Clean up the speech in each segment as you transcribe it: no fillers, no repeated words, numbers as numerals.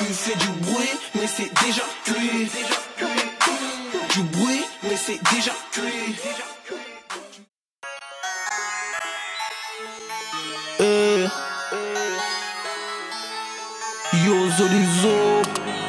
Tu fais du bruit, mais c'est déjà cuit. Du bruit, mais c'est déjà cuit. Yo Zolizo.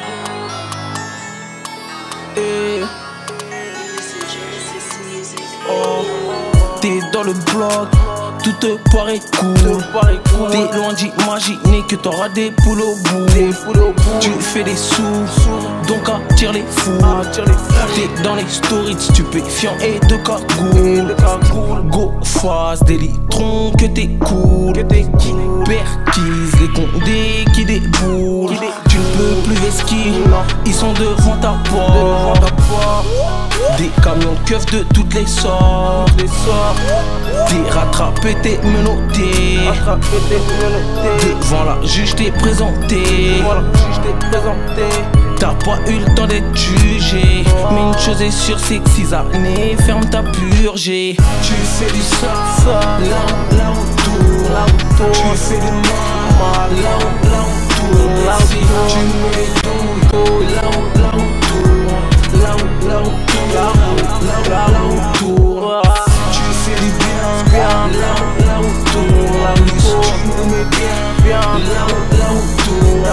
Oh, t'es dans le bloc, tout te paraît cool. T'es loin d'imaginer que t'auras des poules au bout. Tu fais des sous, donc attire les fous. T'es dans les stories stupéfiants et de cagoule. Go face des litrons que t'es cool. Perquise les condés qui déboulent. Tu ne peux plus vesquiller, ils sont devant ta porte. Des camions keufs de toutes les sortes. T'es rattrapé, t'es menotté. Devant la juge t'es présenté. T'as pas eu le temps d'être jugé. Mais une chose est sûre, c'est que 6 années ferme ta purgée. Tu fais du ça, là autour. Tu fais du mal, là autour. Tu mets tout, là autour. Tu fais du bien, là autour. Tu me mets bien, là autour.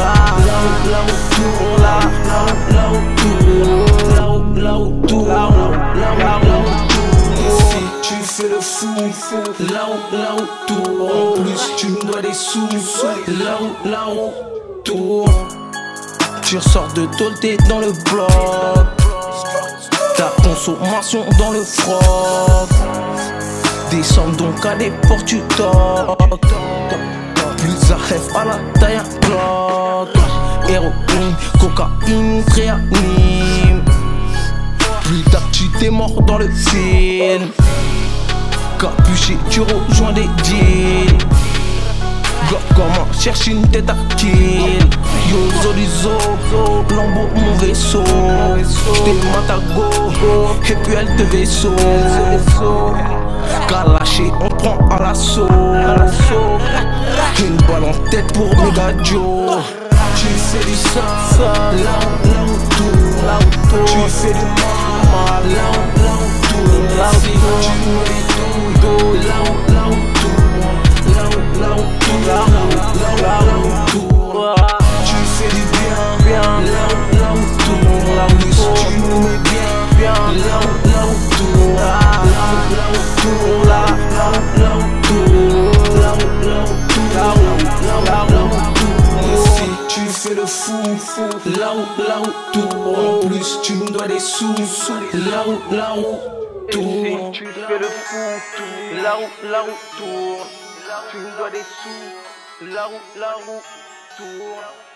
Si tu fais le fou, là autour. En plus tu me dois des sous, là autour. Tu ressors de tôle, t'es dans le bloc. Ta consommation dans le froc. Descends donc à des portes, tu toques. Plus à rêve à la taille à bloc. Héroïne, cocaïne, réanime. Plus tard tu t'es mort dans le film. Capuché, tu rejoins des deals. Comment cherche une tête à kill. Yo Zolizo, Lambo mon vaisseau. J't'ai matago, et puis elle te vaisseau. Kalaché, on prend à l'assaut. Une balle en tête pour Megadio. Tu fais du ça, là autour. Tu fais du mal, là autour. Tu mets tout, là autour. Tu fais du bien, là autour. Tu me mets bien, là autour. Si tu fais le fou, là autour. En plus tu me dois des sous, là autour. Si tu fais le fou, là autour. Tu me dois des sous, là autour.